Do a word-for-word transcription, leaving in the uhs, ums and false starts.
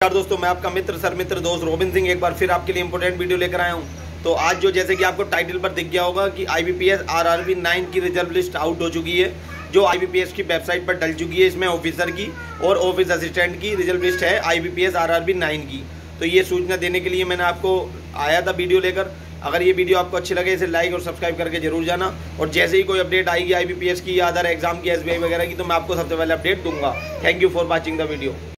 नमस्कार दोस्तों, मैं आपका मित्र सर मित्र दोस्त रोबिन सिंह एक बार फिर आपके लिए इंपॉर्टेंट वीडियो लेकर आया हूं। तो आज जो जैसे कि आपको टाइटल पर दिख गया होगा कि आईबीपीएस आरआरबी नाइन की रिजर्व लिस्ट आउट हो चुकी है, जो आईबीपीएस की वेबसाइट पर डल चुकी है। इसमें ऑफिसर की और ऑफिस असिस्टेंट की रिजर्व लिस्ट है आईबीपीएस आरआरबी नाइन की। तो ये सूचना देने के लिए मैंने आपको आया था वीडियो लेकर। अगर ये वीडियो आपको अच्छी लगे इसे लाइक और सब्सक्राइब करके जरूर जाना, और जैसे ही कोई अपडेट आएगी आईबीपीएस की या अदर एग्जाम की एसबीआई वगैरह की तो मैं आपको सबसे पहले अपडेट दूंगा। Thank you for watching the video.